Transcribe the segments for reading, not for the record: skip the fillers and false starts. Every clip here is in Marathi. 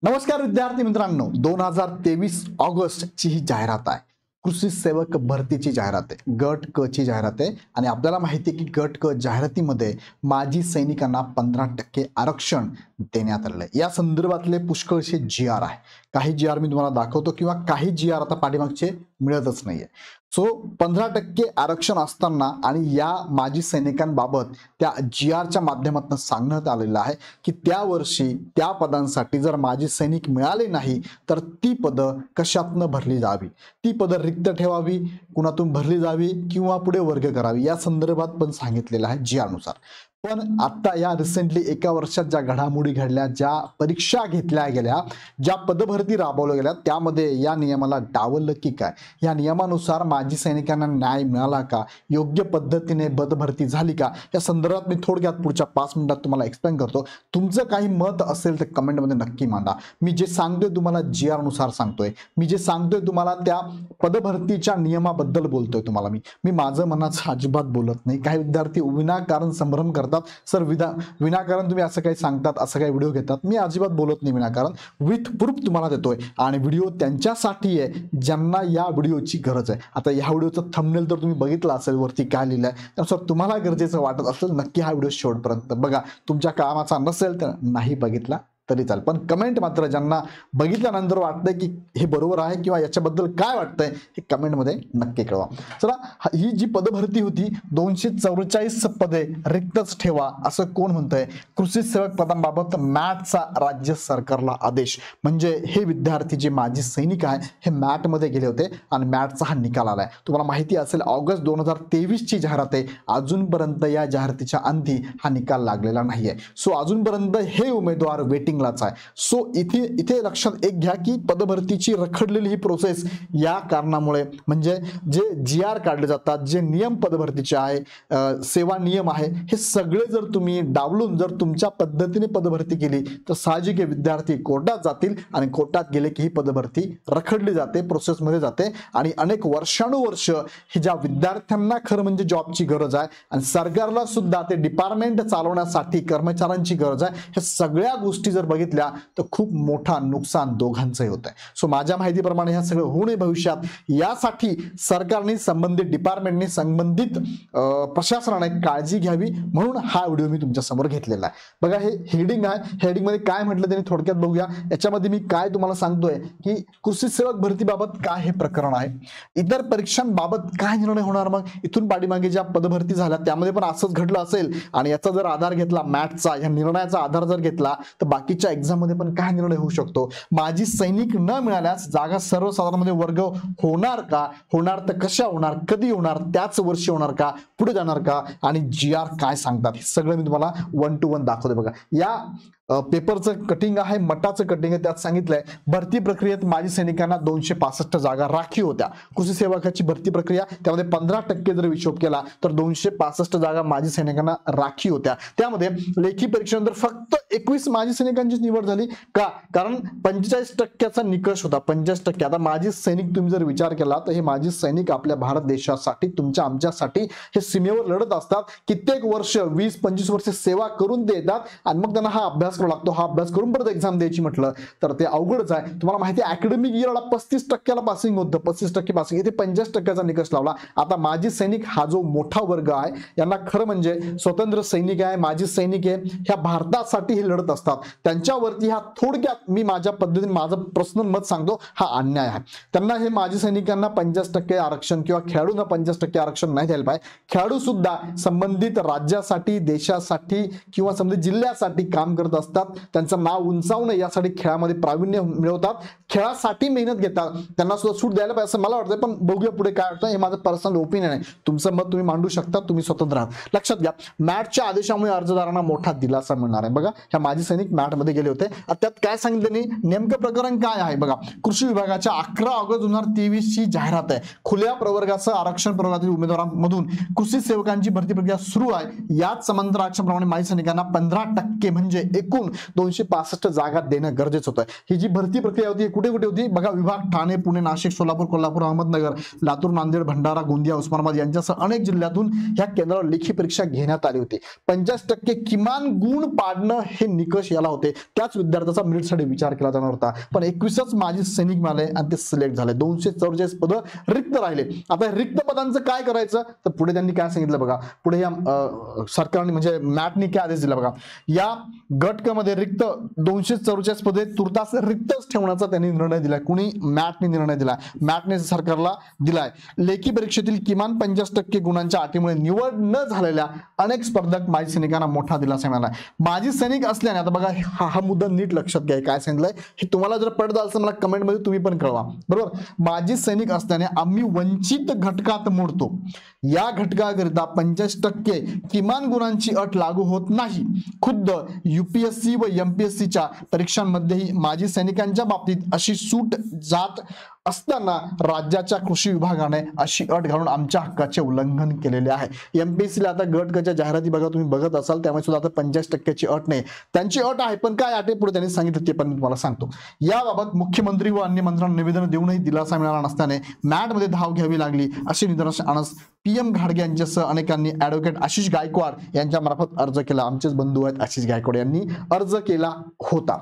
नमस्कार विद्यार्थी मित्रांनो, 2023 ऑगस्ट ची ही जाहिरात आहे. कृषी सेवक भरतीची जाहिरात आहे, गट क ची जाहिरात आहे. आणि आपल्याला माहिती आहे की गट क जाहिरातीमध्ये माजी सैनिकांना 15% आरक्षण देण्यात आलेलं आहे. या संदर्भातले पुष्कळसे जी आर आहे. काही जी आर मी तुम्हाला दाखवतो किंवा काही जी आर आता पाठीमागचे मिळतच नाहीये. सो 15% आरक्षण असताना आणि या माजी सैनिकांबाबत त्या जी आरच्या माध्यमातून सांगण्यात आलेलं आहे की त्या वर्षी त्या पदांसाठी जर माजी सैनिक मिळाले नाही तर ती पदं कशातनं भरली जावी, ती पदं रिक्त ठेवावी, कुणातून भरली जावी किंवा पुढे वर्ग करावी या संदर्भात पण सांगितलेलं आहे जी आर नुसार. पण आता या रिसेंटली एका वर्षात ज्या घडामोडी घडल्या, ज्या परीक्षा घेतल्या गेल्या, ज्या पदभरती राबवल्या गेल्या, त्यामध्ये या नियमाला डावललं की काय, या नियमानुसार माजी सैनिकांना न्याय मिळाला का, योग्य पद्धतीने पदभरती झाली का, या संदर्भात मी थोडक्यात पुढच्या 5 मिनिटात तुम्हाला एक्सप्लेन करतो. तुमचं काही मत असेल तर कमेंटमध्ये नक्की मांडा. मी जे सांगतोय तुम्हाला जी आर नुसार सांगतोय, मी जे सांगतोय तुम्हाला त्या पदभरतीच्या नियमाबद्दल बोलतोय तुम्हाला. मी माझं मनाचं अजिबात बोलत नाही. काही विद्यार्थी विनाकारण संभ्रम करतात, सर विनाकारण तुम्ही असं काही सांगतात, असं काही व्हिडिओ घेतात. मी अजिबात बोलत नाही विनाकारण, विथ प्रूफ तुम्हाला देतोय. आणि व्हिडिओ त्यांच्यासाठी आहे ज्यांना या व्हिडिओची गरज आहे. आता या व्हिडिओचं थंबनेल तर तुम्ही बघितलं असेल, वरती काय लिहिलंय. तर तुम्हाला गरजेचं वाटत असेल नक्की हा व्हिडिओ शेवटपर्यंत बघा. तुमच्या कामाचा नसेल तर नाही बघितला तरी चालेल, पण कमेंट मात्र ज्यांना बघितल्यानंतर वाटतंय की हे बरोबर आहे किंवा याच्याबद्दल काय वाटतंय हे कमेंटमध्ये नक्की कळवा. चला, ही जी पदभरती होती 244 पदे रिक्तच ठेवा असं कोण म्हणतंय? कृषी सेवक पदांबाबत मॅटचा राज्य सरकारला आदेश. म्हणजे हे विद्यार्थी जे माजी सैनिक आहे हे मॅट मध्ये गेले होते आणि मॅटचा हा निकाल आलाय. तुम्हाला माहिती असेल ऑगस्ट 2023 ची जाहिरात आहे. अजूनपर्यंत या जाहिरातीच्या अंती हा निकाल लागलेला नाहीये. सो अजूनपर्यंत हे उमेदवार वेटिंग आहे. सो इथे लक्षात एक घ्या की पदभरतीची रखडलेली ही प्रोसेस या कारणामुळे, म्हणजे जे जी आर काढले जातात, जे नियम पदभरतीचे आहे, सेवा नियम आहे, हे सगळे जर तुम्ही डावलून जर तुमच्या पद्धतीने पदभरती केली तर साहजिक विद्यार्थी कोर्टात जातील आणि कोर्टात गेले की ही पदभरती रखडली जाते, प्रोसेसमध्ये जाते. आणि अनेक वर्षानुवर्ष ही ज्या विद्यार्थ्यांना खरं म्हणजे जॉबची गरज आहे आणि सरकारला सुद्धा ते डिपार्टमेंट चालवण्यासाठी कर्मचाऱ्यांची गरज आहे, हे सगळ्या गोष्टी जर बघितल्या तर खूप मोठा नुकसान दोघांचंही होत आहे. सो माझ्या माहितीप्रमाणे हे सगळं होऊ नये भविष्यात, यासाठी सरकारने, संबंधित डिपार्टमेंटने, संबंधित प्रशासनाने काळजी घ्यावी म्हणून हा व्हिडिओ मी तुमच्या समोर घेतलेला आहे. बघा, हे हेडिंग आहे. हेडिंग मध्ये काय म्हटलं त्यांनी थोडक्यात बघूया. याच्यामध्ये मी काय तुम्हाला सांगतोय की कृषी सेवक भरतीबाबत काय हे प्रकरण आहे, इतर परीक्षांबाबत काय निर्णय होणार. मग इथून पाठीमागे ज्या पदभरती झाल्या त्यामध्ये पण असंच घडलं असेल आणि याचा जर आधार घेतला, मॅथचा या निर्णयाचा आधार जर घेतला तर बाकीच्या एक्झाम मध्ये पण काय निर्णय होऊ शकतो. माजी सैनिक न मिळाल्यास जागा सर्वसाधारणमध्ये वर्ग होणार का, होणार तर कशा होणार, कधी होणार, त्याच वर्षी होणार का, पुढे जाणार का, आणि जी आर काय सांगतात हे सगळं मी तुम्हाला 1 to 1 दाखवते. बघा, या पेपरचं कटिंग आहे, मटाचं कटिंग आहे. त्यात सांगितलंय भरती प्रक्रियेत माजी सैनिकांना 265 जागा राखीव होत्या. कृषी सेवकाची भरती प्रक्रिया त्यामध्ये 15% जर हिशोब केला तर 265 जागा माजी सैनिकांना राखीव होत्या. त्यामध्ये लेखी परीक्षेनंतर फक्त 21 माजी सैनिकांची निवड झाली का, कारण 45% निकष होता. 45%. आता माजी सैनिक तुम्ही जर विचार केला तर हे माजी सैनिक आपल्या भारत देशासाठी, तुमच्या आमच्यासाठी हे सीमेवर लढत असतात. कित्येक वर्ष, 20-25 वर्ष सेवा करून ते येतात आणि मग त्यांना हा अभ्यास लागतो. हा अभ्यास करून परत एक्झाम द्यायची म्हटलं तर ते अवघडच आहे. तुम्हाला माहिती आहे अकॅडमिक इयरला 35% पासिंग होतं, 35% पासिंग, इथे 50% निकष लावला. आता माजी सैनिक हा जो मोठा वर्ग आहे यांना खरं म्हणजे स्वतंत्र सैनिक आहे, माजी सैनिक आहे, ह्या भारतासाठी हे लढत असतात. त्यांच्यावरती हा थोडक्यात मी माझ्या पद्धतीने माझं पर्सनल मत सांगतो, हा अन्याय आहे. त्यांना हे माजी सैनिकांना 50% आरक्षण किंवा खेळाडूंना 50% आरक्षण नाही द्यायला पाहिजे. खेळाडू सुद्धा संबंधित राज्यासाठी, देशासाठी किंवा संबंधित जिल्ह्यासाठी काम करत असतात. त्यांचं नाव उंचावणं यासाठी खेळामध्ये प्रावीण्य मिळवतात, खेळासाठी मेहनत घेतात. त्यांना सुद्धा सूट द्यायला पाहिजे असं मला वाटतं. पण बघूया पुढे काय वाटतं. हे माझं पर्सनल ओपिनियन आहे. तुमचं मत तुम्ही मांडू शकता, तुम्ही स्वतंत्र आहात. लक्षात घ्या, मॅटच्या आदेशामुळे अर्जदारांना मोठा दिलासा मिळणार आहे. बघा, ह्या माजी सैनिक मॅट मध्ये गेले होते. त्यात काय सांगितलं नेमकं प्रकरण काय आहे. बघा, कृषी विभागाच्या 11 ऑगस्ट 2023 ची जाहिरात आहे. खुल्या प्रवर्गासह आरक्षण प्रवर्गातील उमेदवारांमधून कृषी सेवकांची भरती प्रक्रिया सुरू आहे. याच समांतर आरक्षणाप्रमाणे माजी सैनिकांना 15% म्हणजे एकूण 265 जागा देणं गरजेचं होतं. ही जी भरती प्रक्रिया होती कुठे कुठे होती बघा, विभाग ठाणे, पुणे, नाशिक, सोलापूर, कोल्हापूर, अहमदनगर, लातूर, नांदेड, भंडारा, गोंदिया, उस्मानाबाद यांच्यासह अनेक जिल्ह्यातून ह्या केंद्रावर लेखी परीक्षा घेण्यात आली होती. 50% किमान गुण पाडणं हे निकष याला होते. त्याच विद्यार्थ्याचा मेरिटसाठी विचार केला जाणार होता. पण 21च माजी सैनिक मिळाले आणि ते सिलेक्ट झाले. 244 पद रिक्त राहिले. आता रिक्त पदांचं काय करायचं तर पुढे त्यांनी काय सांगितलं बघा, पुढे या सरकारने म्हणजे मॅटनी काय आदेश दिला बघा, या गट क मध्ये रिक्त 244 पदे तुर्तास रिक्तच ठेवण्याचा त्यांनी निर्णय दिलाय. कुणी? मॅटने निर्णय दिलाय. मॅटने सरकारला दिलाय. लेखी परीक्षेतील किमान 50% गुणांच्या अटीमुळे निवड न झालेल्या अनेक स्पर्धक माजी सैनिकांना मोठा दिलासा मिळाला. माजी सैनिक असल्याने आता बघा हा मुद्दा नीट लक्षात घ्या. काय सांगितलंय हे तुम्हाला जर पडलं असेल मला कमेंट मध्ये तुम्ही पण कळवा. बरोबर, माजी सैनिक असल्याने आम्ही वंचित घटकात मोडतो. या घटकाकरिता 50% किमान गुणांची अट लागू होत नाही. खुद्द UPSC व MPSCच्या परीक्षांमध्येही माजी सैनिकांच्या बाबतीत अशी सूट जात असताना राज्याच्या कृषी विभागाने अशी अट घालून आमच्या हक्काचे उल्लंघन केलेले आहे. MPSCला आता गट क च्या जाहिराती बघा तुम्ही बघत असाल त्यामुळे सुद्धा आता 50%ची अट नाही. त्यांची अट आहे पण काय अटे पुढे त्यांनी सांगितलं ते पण मी तुम्हाला सांगतो. याबाबत मुख्यमंत्री व अन्य मंत्र्यांना निवेदन देऊनही दिलासा मिळाला नसल्याने मॅटमध्ये धाव घ्यावी लागली असे निदर्शनास PM घाडगे यांच्यासह अनेकांनी ॲडव्होकेट आशिष गायकवाड यांच्या मार्फत अर्ज केला. आमचेच बंधू आहेत आशिष गायकवाड यांनी अर्ज केला होता.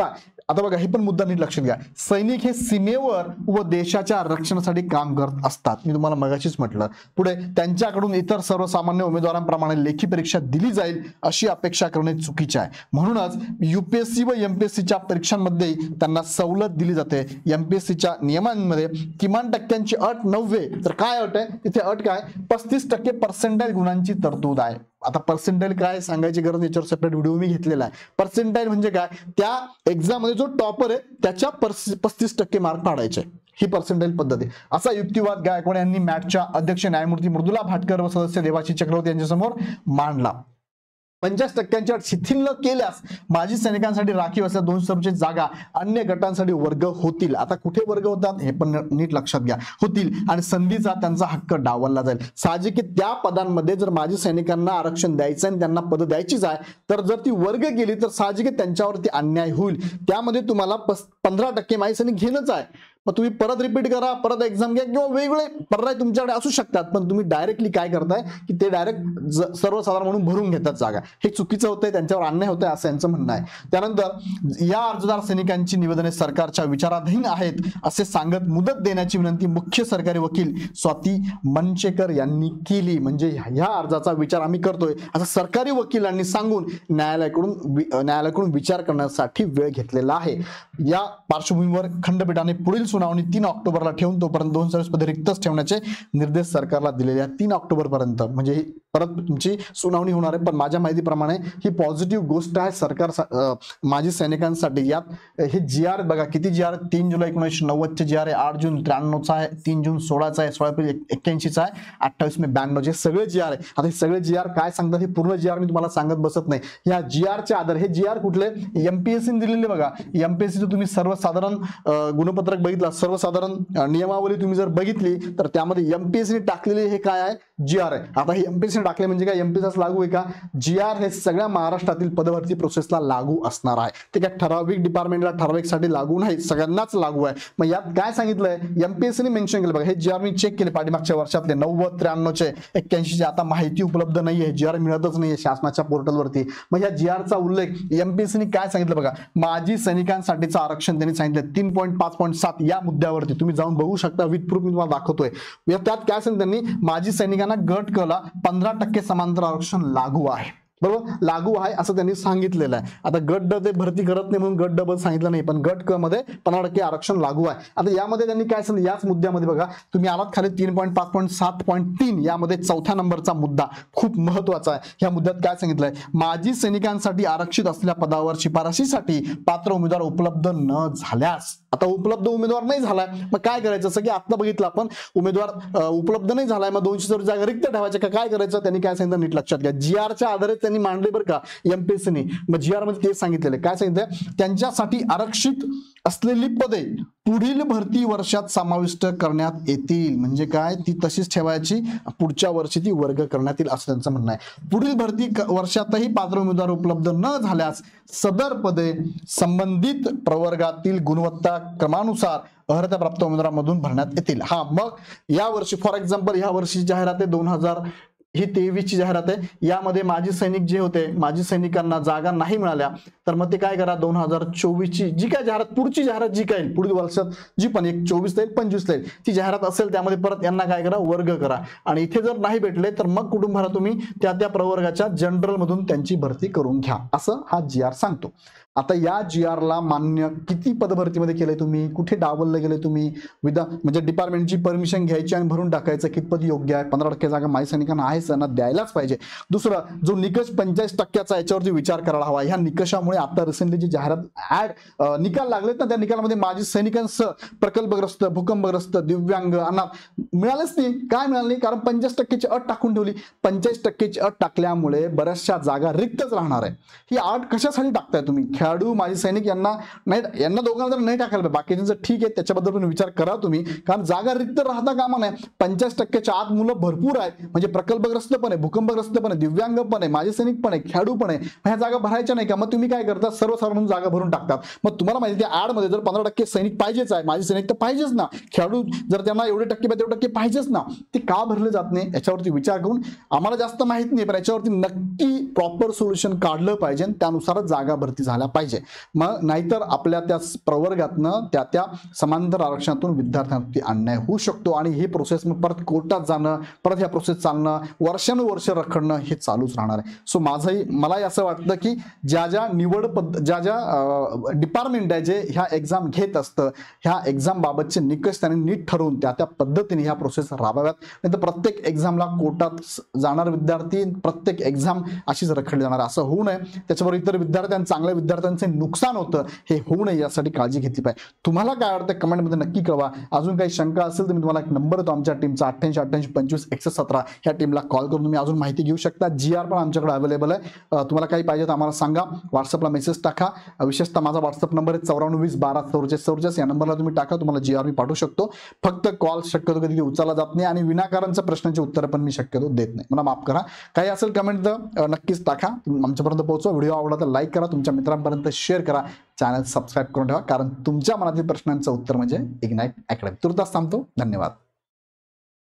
आता बघा हे पण मुद्दा नीट लक्षात घ्या. सैनिक हे सीमेवर व देशाच्या रक्षणासाठी काम करत असतात. मी तुम्हाला मगाशीच म्हटलं. पुढे त्यांच्याकडून इतर सर्वसामान्य उमेदवारांप्रमाणे लेखी परीक्षा दिली जाईल अशी अपेक्षा करणे चुकीचे आहे. म्हणूनच UPSC व MPSCच्या परीक्षांमध्ये त्यांना सवलत दिली जाते. MPSCच्या नियमांमध्ये किमान टक्क्यांची अट 90 तर काय अट आहे तिथे अट काय 35% पर्सेंटाईल गुणांची तरतूद आहे. आता पर्सेंटाईल काय सांगायची गरज, याच्यावर सेपरेट व्हिडिओ मी घेतलेला आहे. पर्सेंटाईल म्हणजे काय, त्या एक्झाम मध्ये जो टॉपर आहे त्याच्या 35% मार्क पाडायचे. ही पर्सेंटाईल पद्धत आहे असा युक्तिवाद गायकवाड यांनी मॅटच्या अध्यक्ष न्यायमूर्ती मृदुला भाटकर व सदस्य देवाशी चक्रवर्ती यांच्यासमोर मांडला. 50% अट शिथिल न केल्यास माजी सैनिकांसाठी राखीव असलेल्या 244 जागा अन्य गटांसाठी वर्ग होतील. आता कुठे वर्ग होतात हे पण नीट लक्षात घ्या. होतील आणि संधीचा त्यांचा हक्क डावलला जाईल. साहजिक त्या पदांमध्ये जर माजी सैनिकांना आरक्षण द्यायचं आणि त्यांना पद द्यायचीच आहे तर जर ती वर्ग गेली तर साहजिक त्यांच्यावरती अन्याय होईल. त्यामध्ये तुम्हाला 15% माजी सैनिक घेणंच आहे. मग तुम्ही परत रिपीट करा, परत एक्झाम घ्या किंवा वेगवेगळे पर्याय तुमच्याकडे असू शकतात. पण तुम्ही डायरेक्टली काय करताय की ते डायरेक्ट सर्वसाधारण म्हणून भरून घेतात जागा. हे चुकीचं होतंय, त्यांच्यावर अन्याय होतोय असं यांचं म्हणणं आहे. त्यानंतर या अर्जदार सैनिकांची निवेदने सरकारच्या विचाराधीन आहेत असे सांगत मुदत देण्याची विनंती मुख्य सरकारी वकील स्वाती मनशेकर यांनी केली. म्हणजे ह्या अर्जाचा विचार आम्ही करतोय असं सरकारी वकिलांनी सांगून न्यायालयाकडून विचार करण्यासाठी वेळ घेतलेला आहे. या पार्श्वभूमीवर खंडपीठाने पुढील सुनावणी 3 ऑक्टोबरला ठेवून तोपर्यंत 240 पदे रिक्तच ठेवण्याचे निर्देश सरकारला दिलेले आहेत. 3 ऑक्टोबर पर्यंत म्हणजे परत तुमची सुनावणी होणार आहे. पण माझ्या माहितीप्रमाणे ही पॉझिटिव्ह गोष्ट आहे सरकार माजी सैनिकांसाठी. यात हे GR बघा किती GR, 3 जुलै 1990 चे GR आहे, 8 जून 93 चा आहे, 3 जून 16 चा आहे, 16 एप्रिल 81 चा आहे, 28 मे 92 चे सगळे GR आहे. आता हे सगळे GR काय सांगतात हे पूर्ण GR मी तुम्हाला सांगत बसत नाही. या GR चे आधार हे GR कुठले MPSC दिलेले बघा. MPSC तुम्ही सर्वसाधारण गुणपत्रक बघितला, सर्वसाधारण नियमावली तुम्ही जर बघितली तर त्यामध्ये MPSC टाकलेले हे काय आहे GR आहे. आता हे MPSC टाकले म्हणजे काय MPSC लागू आहे का? GR हे सगळ्या महाराष्ट्रातील पदभरती प्रोसेसला लागू असणार आहे. ते काय ठराविक डिपार्टमेंटला ठराविक साठी लागू नाही, सगळ्यांनाच लागू आहे. मग यात काय सांगितलंय MPSC ने मेन्शन केलं बघा. हे GR मी चेक केले पाठीमागच्या वर्षातले 90, 93 चे, 81 चे. आता माहिती उपलब्ध नाहीये, GR मिळतच नाहीये शासनाच्या पोर्टलवरती. मग या GR चा उल्लेख MPSC ने काय सांगितलं बघा. माजी सैनिकांसाठीचं आरक्षण त्यांनी सांगितलं 3.5.7 या मुद्द्यावरती तुम्ही जाऊन बघू शकता. विथ प्रूफ मी तुम्हाला दाखवतोय. त्यात काय सांगितलं त्यांनी माजी सैनिकांना गट क ला 15% समांतर आरक्षण लागू आहे. बरोबर, लागू आहे असं त्यांनी सांगितलेलं आहे. आता गट ड ते भरती करत नाही म्हणून गट ड सांगितलं नाही, पण गट क मध्ये 15% आरक्षण लागू आहे. आता यामध्ये त्यांनी काय सांगितलं याच मुद्द्यामध्ये बघा तुम्ही आलात खाली 3.5.7.3 यामध्ये 4थ्या नंबरचा मुद्दा खूप महत्वाचा आहे. या मुद्द्यात काय सांगितलंय माजी सैनिकांसाठी आरक्षित असलेल्या पदावर शिफारशीसाठी पात्र उमेदवार उपलब्ध न झाल्यास. आता उपलब्ध उमेदवार नाही झालाय मग काय करायचं, असं की आता बघितलं आपण उमेदवार उपलब्ध नाही झालाय मग 240 जागा रिक्त ठेवायच्या का काय करायचं. त्यांनी काय सांगितलं नीट लक्षात घ्या. GR च्या आधारे त्यांनी मांडले बरं का एमपीएससीने. मग जी आर मध्ये ते सांगितलेलं काय सांगितलं, त्यांच्यासाठी आरक्षित असलेली पदे पुढील भरती वर्षात समाविष्ट करण्यात येतील. म्हणजे काय, ती तशीच ठेवायची, पुढच्या वर्षी ती वर्ग करण्यात येईल असं त्यांचं म्हणणं आहे. पुढील भरती वर्षातही पात्र उमेदवार उपलब्ध न झाल्यास सदर पदे संबंधित प्रवर्गातील गुणवत्ता क्रमानुसार अर्हता प्राप्त उमेदवारांमधून भरण्यात येतील. हा, मग या वर्षी फॉर एक्झाम्पल ह्या वर्षी जाहिरात आहे 2023 ची जाहिरात आहे. यामध्ये माजी सैनिक जे होते, माजी सैनिकांना जागा नाही मिळाल्या, तर मग ते काय करा, 2024 ची जी काय जाहिरात, पुढची जाहिरात जी काय पुढील वर्षात जी पण 24 येईल 25 येईल ती जाहिरात असेल, त्यामध्ये परत यांना काय करा, वर्ग करा. आणि इथे जर नाही भेटले तर मग कुठून भरा, तुम्ही त्या त्या प्रवर्गाच्या जनरल मधून त्यांची भरती करून घ्या, असं हा जी आर सांगतो. आता या जी आर ला मान्य किती पदभरतीमध्ये केलंय तुम्ही, कुठे डावलले गेले तुम्ही, म्हणजे डिपार्टमेंटची परमिशन घ्यायची आणि भरून टाकायचं कितपत योग्य आहे. 15% जागा माजी सैनिकांना आहे, त्यांना द्यायलाच पाहिजे. दुसरं, जो निकष 45%चा याच्यावरती विचार करायला हवा. ह्या निकषामुळे आता रिसेंटली जी जाहिरात निकाल लागलेत ना, त्या निकालामध्ये माजी सैनिकांसह प्रकल्पग्रस्त, भूकंपग्रस्त, दिव्यांग, अनाथ मिळालेच नाही. काय मिळालं नाही, कारण 50%ची अट टाकून ठेवली. 45%ची अट टाकल्यामुळे बऱ्याचशा जागा रिक्तच राहणार आहे. ही अट कशासाठी टाकताय तुम्ही? खेळाडू, माजी सैनिक यांना नाही, यांना दोघांना तर नाही टाकायला पाहिजे, बाकीच्यांचं ठीक आहे, त्याच्याबद्दल पण विचार करा तुम्ही, कारण जागा रिक्त राहता कामा नये. 50%च्या आत मुलं भरपूर आहेत, म्हणजे प्रकल्पग्रस्त पण आहे, भूकंपग्रस्त पण आहे, दिव्यांग पण आहे, माजी सैनिक पण आहे, खेळाडू पण आहे. ह्या जागा भरायच्या नाही का? मग तुम्ही काय करता, सर्वसाधारण जागा भरून टाकतात. मग तुम्हाला माहिती आहे ऍड मध्ये जर 15% सैनिक पाहिजेच आहे, माजी सैनिक तर पाहिजेच ना, खेळाडू जर त्यांना एवढे टक्के पाहिजे तेवढे टक्के पाहिजेच ना, ते का भरले जात नाही याच्यावरती विचार करून, आम्हाला जास्त माहित नाही पण याच्यावरती नक्की प्रॉपर सोल्युशन काढलं पाहिजे, त्यानुसारच जागा भरती झाल्या पाहिजे. मग नाहीतर आपल्या त्या प्रवर्गातनं त्या समांतर आरक्षणातून विद्यार्थ्यांवरती अन्याय होऊ शकतो आणि ही प्रोसेस मग परत कोर्टात जाणं, परत ह्या प्रोसेस चालणं, वर्षानुवर्ष रखडणं हे चालूच राहणार आहे. सो मलाही असं वाटतं की ज्या डिपार्टमेंट आहे जे ह्या एक्झाम घेत असतं, ह्या एक्झाम बाबतचे निकष त्यांनी नीट ठरवून त्या पद्धतीने ह्या प्रोसेस राबवाव्यात. नाही तर प्रत्येक एक्झामला कोर्टात जाणार विद्यार्थी, प्रत्येक एक्झाम अशीच रखडली जाणार, असं होऊ नये. त्याच्याबरोबर इतर विद्यार्थ्यांना, चांगल्या विद्यार्थ्यांचे नुकसान होतं, हे होऊ नये यासाठी काळजी घेतली पाहिजे. तुम्हाला काय वाटतं कमेंटमध्ये नक्की कळवा. अजून काही शंका असेल तर मी तुम्हाला एक नंबर देतो आमच्या टीमचा 8888256117, ह्या टीमला कॉल करून तुम्ही अजून माहिती घेऊ शकता. जी आर पण आमच्याकडे अवेलेबल आहे. तुम्हाला काही पाहिजे तर आम्हाला सांगा, व्हॉट्सअपला मेसेज टाका. विशेषतः माझा व्हॉट्सअप नंबर आहे 9420124444, या नंबरला तुम्ही टाका, तुम्हाला जी आर मी पाठवू शकतो. फक्त कॉल शक्यतो कधी उचलला जात नाही आणि विनाकारणच्या प्रश्नांची उत्तरं पण मी शक्यतो देत नाही, मला माफ करा. काही असेल कमेंट तर नक्कीच टाका, आमच्यापर्यंत पोहोचवा. व्हिडिओ आवडला तर लाईक करा, तुमच्या मित्रांपर्यंत शेअर करा, चॅनल सबस्क्राईब करून ठेवा, कारण तुमच्या मनातील प्रश्नांचं उत्तर म्हणजे इग्नाइट अकॅडमी. तुर्तास थांबतो. धन्यवाद.